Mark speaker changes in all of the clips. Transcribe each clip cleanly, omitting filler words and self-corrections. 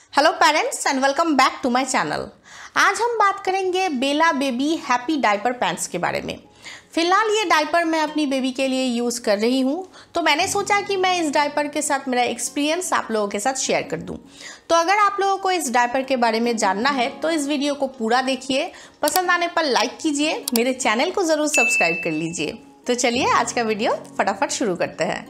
Speaker 1: Hello parents and welcome back to my channel. आज हम बात करेंगे Bella baby happy diaper pants के बारे में। फ़िलहाल ये डायपर मैं अपनी बेबी के लिए यूज़ कर रही हूँ, तो मैंने सोचा कि मैं इस डायपर के साथ मेरा एक्सपीरियंस आप लोगों के साथ शेयर कर दूँ। तो अगर आप लोगों को इस डायपर के बारे में जानना है तो इस वीडियो को पूरा देखिए, पसंद आने पर लाइक कीजिए, मेरे चैनल को ज़रूर सब्सक्राइब कर लीजिए। तो चलिए आज का वीडियो फटाफट शुरू करते हैं।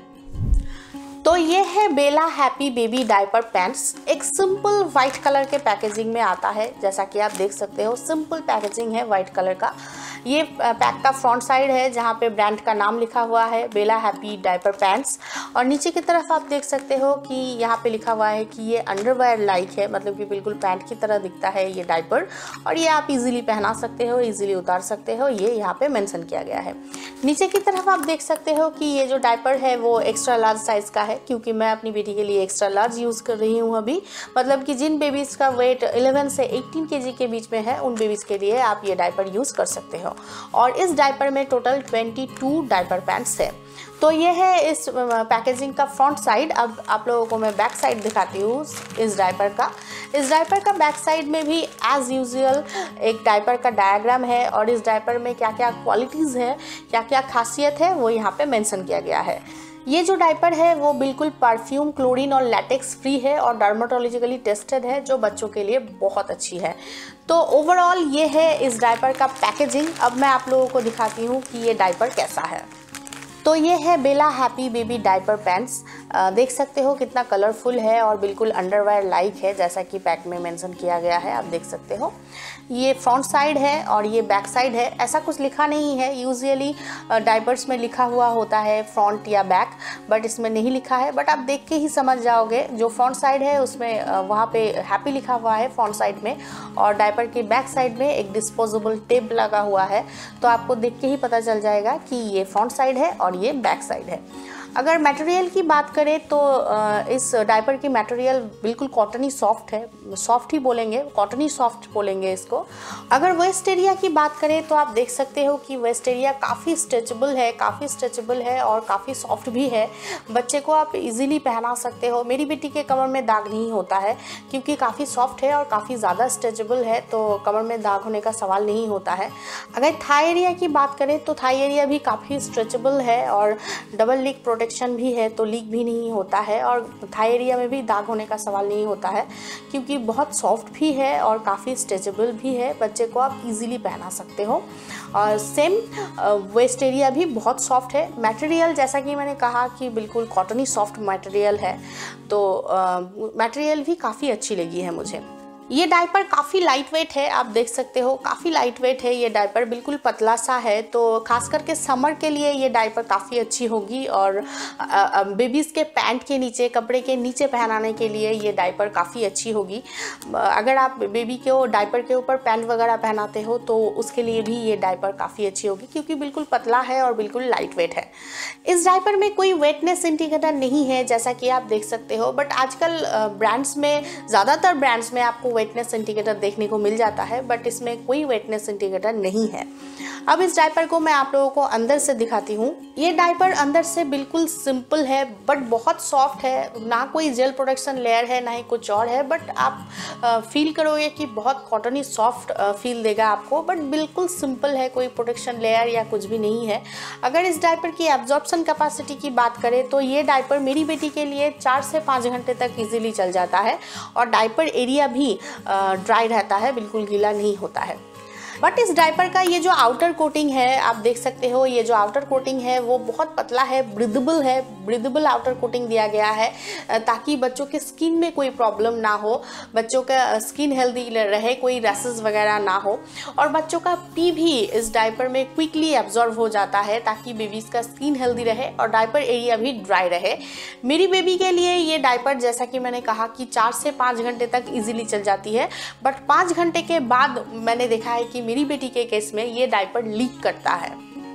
Speaker 1: तो ये है Bella happy baby diaper pants. एक सिंपल वाइट कलर के पैकेजिंग में आता है, जैसा कि आप देख सकते हो। सिंपल पैकेजिंग है वाइट कलर का। ये पैक का फ्रंट साइड है जहाँ पे ब्रांड का नाम लिखा हुआ है बेला हैप्पी डायपर पैंट्स, और नीचे की तरफ आप देख सकते हो कि यहाँ पे लिखा हुआ है कि ये अंडरवेयर लाइक है, मतलब कि बिल्कुल पैंट की तरह दिखता है ये डायपर, और ये आप इजीली पहना सकते हो, इजीली उतार सकते हो, ये यहाँ पे मेंशन किया गया है। नीचे की तरफ आप देख सकते हो कि ये जो डायपर है वो एक्स्ट्रा लार्ज साइज़ का है, क्योंकि मैं अपनी बेटी के लिए एक्स्ट्रा लार्ज यूज़ कर रही हूँ अभी। मतलब कि जिन बेबीज़ का वेट 11 से 18 kg के बीच में है उन बेबीज़ के लिए आप ये डायपर यूज़ कर सकते हो। और इस डायपर में टोटल 22 डायपर पैंट्स है। तो ये है इस पैकेजिंग का फ्रंट साइड। अब आप लोगों को मैं बैक साइड दिखाती हूँ इस डायपर का। इस डायपर का बैक साइड में भी एज़ यूजुअल एक डायपर का डायग्राम है, और इस डायपर में क्या क्या क्वालिटीज़ है, क्या क्या खासियत है, वो यहाँ पे मेंशन किया गया है। ये जो डायपर है वो बिल्कुल परफ्यूम, क्लोरीन और लैटेक्स फ्री है और डर्मेटोलॉजिकली टेस्टेड है, जो बच्चों के लिए बहुत अच्छी है। तो ओवरऑल ये है इस डायपर का पैकेजिंग। अब मैं आप लोगों को दिखाती हूँ कि ये डायपर कैसा है। तो ये है Bella happy baby diaper pants. देख सकते हो कितना कलरफुल है और बिल्कुल अंडरवेयर लाइक है, जैसा कि पैक में मेंशन किया गया है। आप देख सकते हो ये फ्रंट साइड है और ये बैक साइड है। ऐसा कुछ लिखा नहीं है, यूजुअली डायपर्स में लिखा हुआ होता है फ्रंट या बैक, बट इसमें नहीं लिखा है। बट आप देख के ही समझ जाओगे। जो फ्रंट साइड है उसमें वहाँ पे हैप्पी लिखा हुआ है फ्रंट साइड में, और डायपर के बैक साइड में एक डिस्पोजेबल टेप लगा हुआ है। तो आपको देख के ही पता चल जाएगा कि ये फ्रंट साइड है और ये बैक साइड है। अगर मटेरियल की बात करें तो इस डायपर की मटेरियल बिल्कुल कॉटनी सॉफ्ट है, सॉफ्ट ही बोलेंगे, कॉटनी सॉफ्ट बोलेंगे इसको। अगर वेस्ट एरिया की बात करें तो आप देख सकते हो कि वेस्ट एरिया काफ़ी स्ट्रेचेबल है और काफ़ी सॉफ्ट भी है। बच्चे को आप इजीली पहना सकते हो। मेरी बेटी के कमर में दाग नहीं होता है, क्योंकि काफ़ी सॉफ्ट है और काफ़ी ज़्यादा स्ट्रेचेबल है, तो कमर में दाग होने का सवाल नहीं होता है। अगर थाई एरिया की बात करें तो थाई एरिया भी काफ़ी स्ट्रेचेबल है और डबल लीक प्रोटेक्शन भी है, तो लीक भी नहीं होता है, और थाई एरिया में भी दाग होने का सवाल नहीं होता है, क्योंकि बहुत सॉफ्ट भी है और काफ़ी स्ट्रेचेबल भी है। बच्चे को आप इजीली पहना सकते हो। और सेम वेस्ट एरिया भी बहुत सॉफ्ट है। मटेरियल जैसा कि मैंने कहा कि बिल्कुल कॉटनी सॉफ्ट मटेरियल है, तो मटेरियल भी काफ़ी अच्छी लगी है मुझे। ये डायपर काफ़ी लाइट वेट है, आप देख सकते हो काफ़ी लाइट वेट है ये डायपर, बिल्कुल पतला सा है। तो खास करके समर के लिए ये डायपर काफ़ी अच्छी होगी, और बेबीज़ के पैंट के नीचे, कपड़े के नीचे पहनाने के लिए ये डायपर काफ़ी अच्छी होगी। अगर आप बेबी को डायपर के ऊपर पैंट वगैरह पहनाते हो तो उसके लिए भी ये डायपर काफ़ी अच्छी होगी, क्योंकि बिल्कुल पतला है और बिल्कुल लाइट वेट है। इस डायपर में कोई वेटनेस इंडिकेटर नहीं है, जैसा कि आप देख सकते हो, बट आजकल ब्रांड्स में, ज़्यादातर ब्रांड्स में आपको वेटनेस इंडिकेटर देखने को मिल जाता है, बट इसमें कोई वेटनेस इंडिकेटर नहीं है। अब इस डायपर को मैं आप लोगों को अंदर से दिखाती हूँ। ये डायपर अंदर से बिल्कुल सिंपल है, बट बहुत सॉफ्ट है। ना कोई जेल प्रोटेक्शन लेयर है, ना ही कुछ और है, बट आप फील करोगे कि बहुत कॉटनी सॉफ्ट फील देगा आपको, बट बिल्कुल सिंपल है, कोई प्रोटेक्शन लेयर या कुछ भी नहीं है। अगर इस डायपर की एब्जॉर्प्शन कैपेसिटी की बात करें तो ये डायपर मेरी बेटी के लिए 4 से 5 घंटे तक इजीली चल जाता है, और डायपर एरिया भी ड्राई रहता है, बिल्कुल गीला नहीं होता है। बट इस डायपर का ये जो आउटर कोटिंग है, आप देख सकते हो, ये जो आउटर कोटिंग है वो बहुत पतला है, ब्रीदेबल है। ब्रीदेबल आउटर कोटिंग दिया गया है, ताकि बच्चों के स्किन में कोई प्रॉब्लम ना हो, बच्चों का स्किन हेल्दी रहे, कोई रैसेस वगैरह ना हो, और बच्चों का पी भी इस डायपर में क्विकली एब्जॉर्ब हो जाता है, ताकि बेबीज़ का स्किन हेल्दी रहे और डायपर एरिया भी ड्राई रहे। मेरी बेबी के लिए ये डायपर, जैसा कि मैंने कहा कि 4 से 5 घंटे तक ईजिली चल जाती है, बट 5 घंटे के बाद मैंने देखा है कि मेरी बेटी के केस में ये डायपर लीक करता है।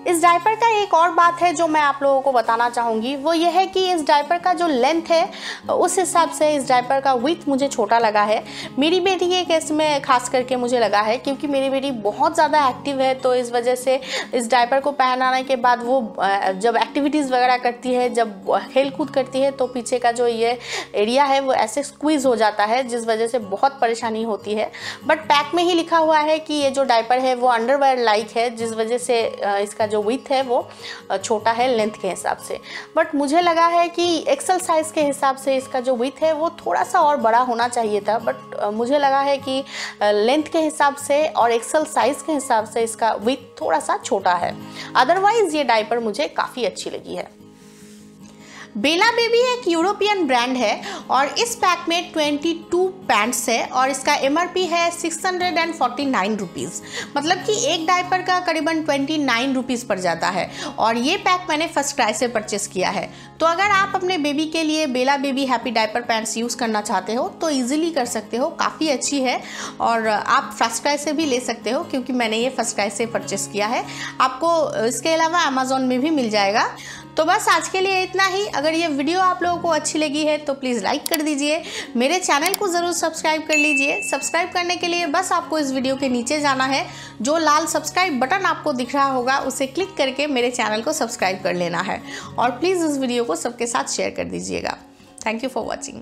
Speaker 1: इस डायपर का एक और बात है जो मैं आप लोगों को बताना चाहूँगी, वो ये है कि इस डायपर का जो लेंथ है उस हिसाब से इस डायपर का विड्थ मुझे छोटा लगा है। मेरी बेटी के केस में खास करके मुझे लगा है, क्योंकि मेरी बेटी बहुत ज़्यादा एक्टिव है, तो इस वजह से इस डायपर को पहनाने के बाद वो जब एक्टिविटीज़ वगैरह करती है, जब खेल कूद करती है, तो पीछे का जो ये एरिया है वो ऐसे स्क्वीज़ हो जाता है, जिस वजह से बहुत परेशानी होती है। बट पैक में ही लिखा हुआ है कि ये जो डायपर है वो अंडरवेयर लाइक है, जिस वजह से इसका जो विड्थ है वो छोटा है लेंथ के हिसाब से। बट मुझे लगा है कि एक्सेल साइज़ के हिसाब से इसका जो विड्थ है वो थोड़ा सा और बड़ा होना चाहिए था। बट मुझे लगा है कि लेंथ के हिसाब से और एक्सेल साइज़ के हिसाब से इसका विड्थ थोड़ा सा छोटा है। अदरवाइज़ ये डायपर मुझे काफ़ी अच्छी लगी है। बेला बेबी एक यूरोपियन ब्रांड है और इस पैक में 22 पैंट्स है और इसका MRP है 649 रुपीज़। मतलब कि एक डायपर का करीबन 29 रुपीज़ पड़ जाता है और ये पैक मैंने फर्स्ट क्राई से परचेस किया है। तो अगर आप अपने बेबी के लिए Bella baby happy diaper pants use करना चाहते हो तो ईजिली कर सकते हो, काफ़ी अच्छी है और आप फर्स्ट क्राई से भी ले सकते हो, क्योंकि मैंने ये फर्स्ट क्राई से परचेस किया है। आपको इसके अलावा अमेज़ॉन में भी मिल जाएगा। तो बस आज के लिए इतना ही। अगर ये वीडियो आप लोगों को अच्छी लगी है तो प्लीज़ लाइक कर दीजिए, मेरे चैनल को ज़रूर सब्सक्राइब कर लीजिए। सब्सक्राइब करने के लिए बस आपको इस वीडियो के नीचे जाना है, जो लाल सब्सक्राइब बटन आपको दिख रहा होगा उसे क्लिक करके मेरे चैनल को सब्सक्राइब कर लेना है और प्लीज़ इस वीडियो को सबके साथ शेयर कर दीजिएगा। Thank you for watching.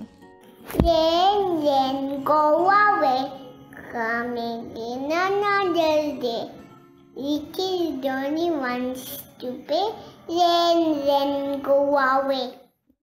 Speaker 2: Then go away.